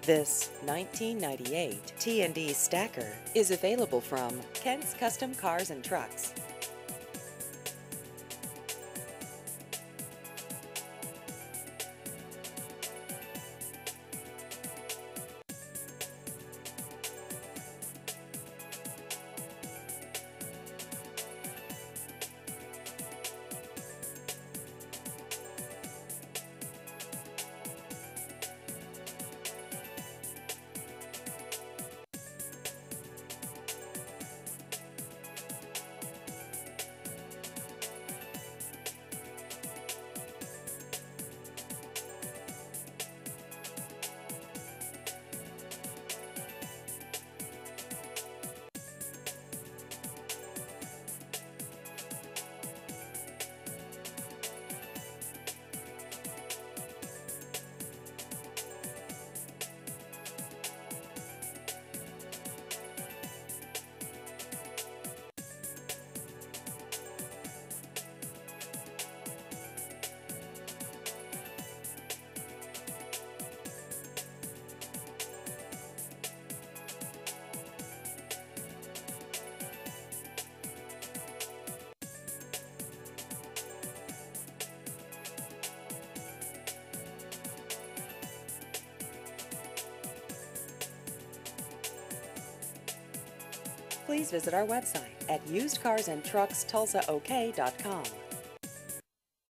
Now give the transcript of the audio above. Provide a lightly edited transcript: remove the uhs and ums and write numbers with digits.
This 1998 T&D Stacker is available from Kent's Custom Cars and Trucks. Please visit our website at usedcarsandtruckstulsaok.com.